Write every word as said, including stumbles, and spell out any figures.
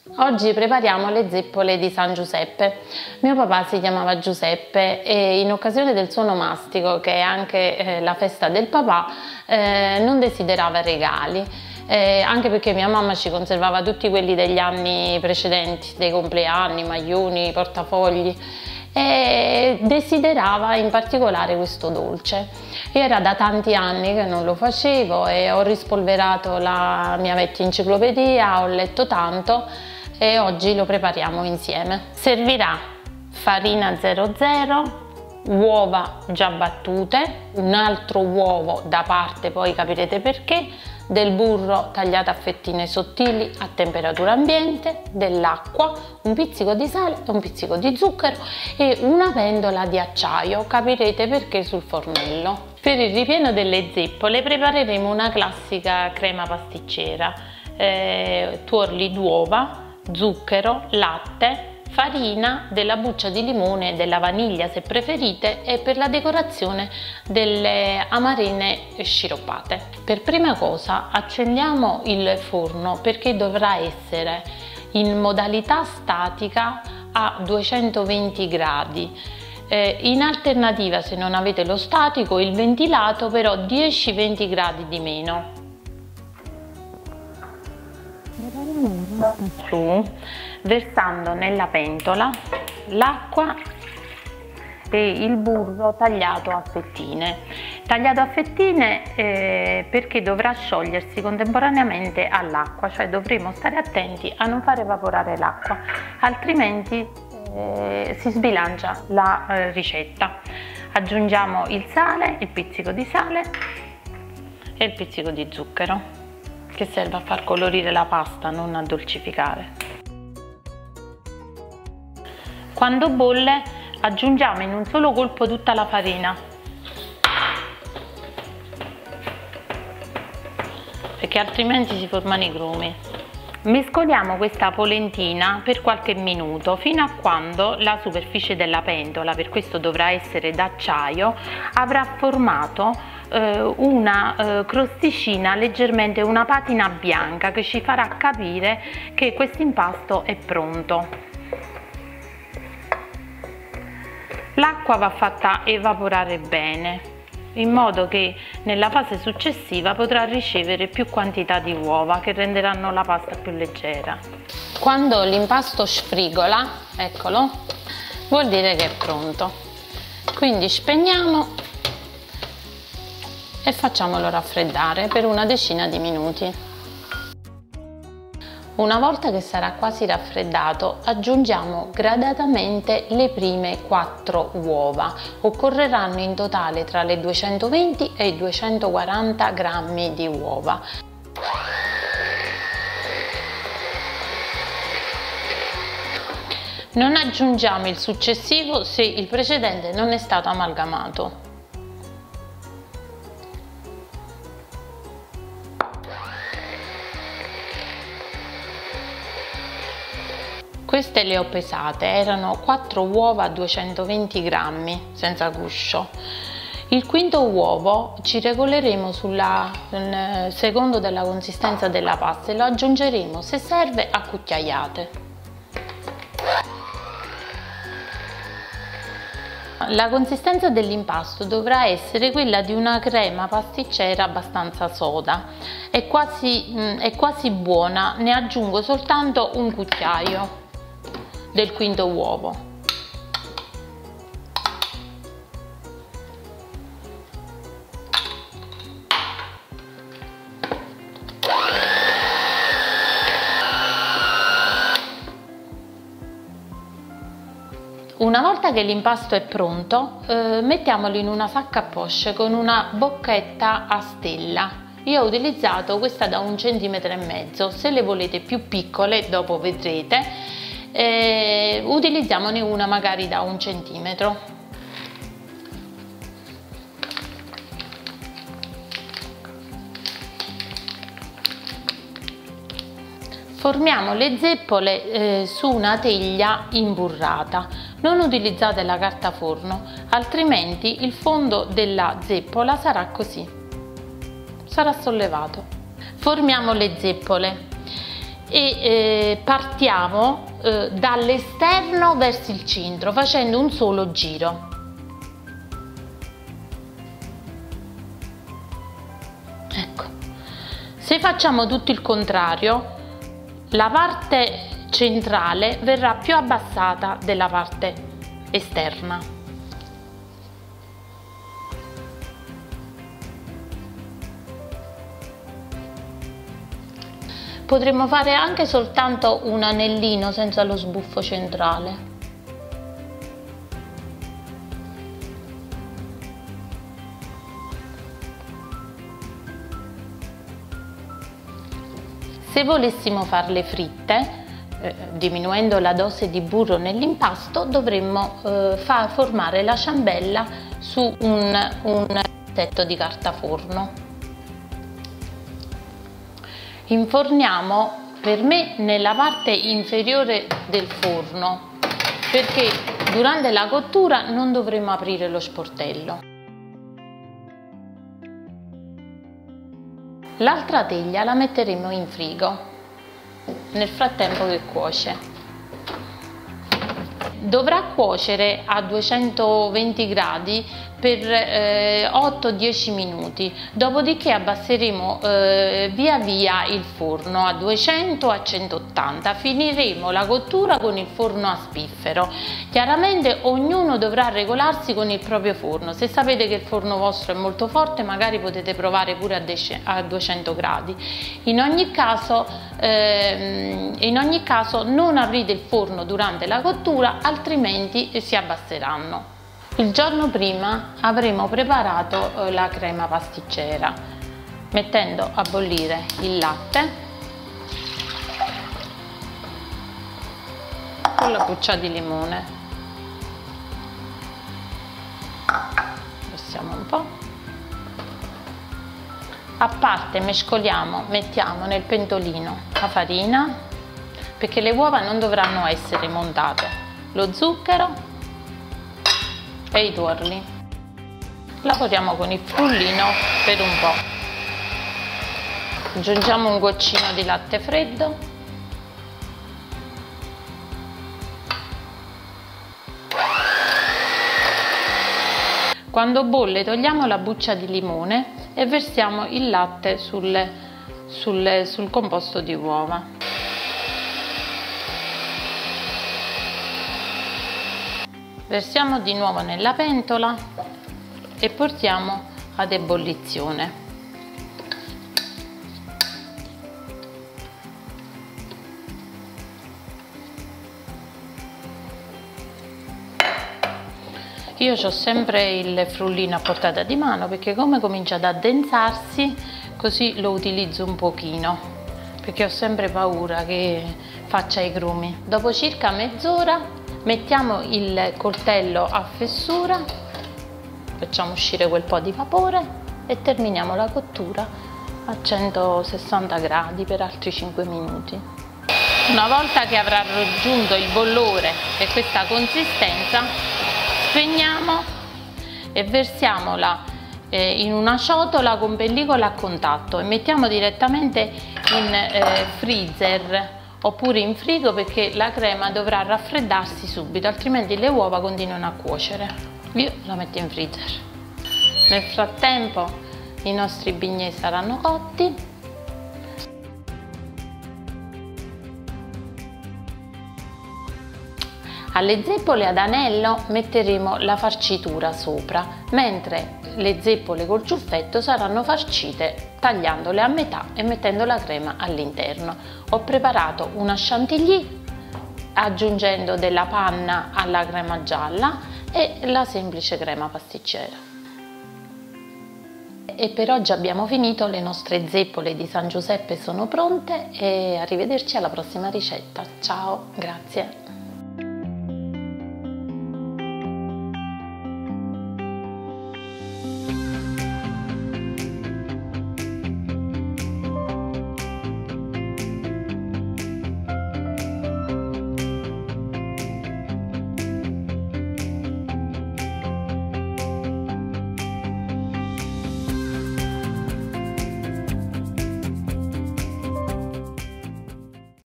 Oggi prepariamo le zeppole di San Giuseppe. Mio papà si chiamava Giuseppe e in occasione del suo onomastico, che è anche eh, la festa del papà, eh, non desiderava regali, eh, anche perché mia mamma ci conservava tutti quelli degli anni precedenti, dei compleanni, maglioni, portafogli, e desiderava in particolare questo dolce. Io era da tanti anni che non lo facevo e ho rispolverato la mia vecchia enciclopedia, ho letto tanto e oggi lo prepariamo insieme. Servirà farina zero zero, uova già battute, un altro uovo da parte, poi capirete perché, del burro tagliato a fettine sottili a temperatura ambiente, dell'acqua, un pizzico di sale e un pizzico di zucchero e una pentola di acciaio, capirete perché sul fornello. Per il ripieno delle zeppole prepareremo una classica crema pasticcera, eh, tuorli d'uova, zucchero, latte, farina, della buccia di limone e della vaniglia se preferite, e per la decorazione delle amarene sciroppate. Per prima cosa accendiamo il forno perché dovrà essere in modalità statica a duecentoventi gradi. Eh, in alternativa, se non avete lo statico, il ventilato, però dieci venti gradi di meno. Su, versando nella pentola l'acqua e il burro tagliato a fettine. Tagliato a fettine eh, perché dovrà sciogliersi contemporaneamente all'acqua, cioè dovremo stare attenti a non far evaporare l'acqua, altrimenti eh, si sbilancia la eh, ricetta. Aggiungiamo il sale, il pizzico di sale e il pizzico di zucchero, che serve a far colorire la pasta, non a dolcificare. Quando bolle aggiungiamo in un solo colpo tutta la farina, perché altrimenti si formano i grumi. Mescoliamo questa polentina per qualche minuto fino a quando la superficie della pentola, per questo dovrà essere d'acciaio, avrà formato una eh, crosticina, leggermente una patina bianca, che ci farà capire che questo impasto è pronto. L'acqua va fatta evaporare bene, in modo che nella fase successiva potrà ricevere più quantità di uova che renderanno la pasta più leggera. Quando l'impasto sfrigola, eccolo, vuol dire che è pronto. Quindi spegniamo e facciamolo raffreddare per una decina di minuti. Una volta che sarà quasi raffreddato, aggiungiamo gradatamente le prime quattro uova. Occorreranno in totale tra le duecentoventi e i duecentoquaranta grammi di uova. Non aggiungiamo il successivo se il precedente non è stato amalgamato. Queste le ho pesate, erano quattro uova a duecentoventi grammi senza guscio. Il quinto uovo ci regoleremo sulla secondo della consistenza della pasta e lo aggiungeremo, se serve, a cucchiaiate. La consistenza dell'impasto dovrà essere quella di una crema pasticcera abbastanza soda. È quasi, è quasi buona, ne aggiungo soltanto un cucchiaio del quinto uovo. Una volta che l'impasto è pronto, eh, mettiamolo in una sacca a poche con una bocchetta a stella. Io ho utilizzato questa da un centimetro e mezzo, se le volete più piccole dopo vedrete. Eh, utilizziamone una magari da un centimetro. Formiamo le zeppole eh, su una teglia imburrata. Non utilizzate la carta forno, altrimenti il fondo della zeppola sarà così, sarà sollevato. Formiamo le zeppole. e eh, partiamo eh, dall'esterno verso il centro facendo un solo giro. Ecco, se facciamo tutto il contrario, la parte centrale verrà più abbassata della parte esterna. Potremmo fare anche soltanto un anellino senza lo sbuffo centrale. Se volessimo farle fritte, eh, diminuendo la dose di burro nell'impasto, dovremmo eh, far formare la ciambella su un, un tetto di carta forno. Inforniamo per me nella parte inferiore del forno, perché durante la cottura non dovremo aprire lo sportello. L'altra teglia la metteremo in frigo nel frattempo che cuoce. Dovrà cuocere a duecentoventi gradi per eh, otto dieci minuti, dopodiché abbasseremo eh, via via il forno a duecento a centottanta. Finiremo la cottura con il forno a spiffero. Chiaramente ognuno dovrà regolarsi con il proprio forno. Se sapete che il forno vostro è molto forte, magari potete provare pure a, a duecento gradi. In ogni caso, eh, in ogni caso non aprite il forno durante la cottura, altrimenti si abbasseranno. Il giorno prima avremo preparato eh, la crema pasticcera mettendo a bollire il latte con la buccia di limone. Passiamo un po'. A parte mescoliamo, mettiamo nel pentolino la farina, perché le uova non dovranno essere montate, lo zucchero e i tuorli. Lavoriamo con il frullino per un po'. Aggiungiamo un goccino di latte freddo. Quando bolle togliamo la buccia di limone e versiamo il latte sul, sul, sul composto di uova. Versiamo di nuovo nella pentola e portiamo ad ebollizione. Io ho sempre il frullino a portata di mano, perché come comincia ad addensarsi così lo utilizzo un pochino, perché ho sempre paura che faccia i grumi. Dopo circa mezz'ora mettiamo il coltello a fessura, facciamo uscire quel po' di vapore e terminiamo la cottura a centosessanta gradi per altri cinque minuti. Una volta che avrà raggiunto il bollore e questa consistenza, spegniamo e versiamola eh, in una ciotola con pellicola a contatto e mettiamo direttamente in eh, freezer oppure in frigo, perché la crema dovrà raffreddarsi subito, altrimenti le uova continuano a cuocere. Io la metto in freezer. Nel frattempo i nostri bignè saranno cotti. Alle zeppole ad anello metteremo la farcitura sopra, mentre le zeppole col ciuffetto saranno farcite tagliandole a metà e mettendo la crema all'interno. Ho preparato una chantilly aggiungendo della panna alla crema gialla e la semplice crema pasticcera. E per oggi abbiamo finito, le nostre zeppole di San Giuseppe sono pronte e arrivederci alla prossima ricetta. Ciao, grazie!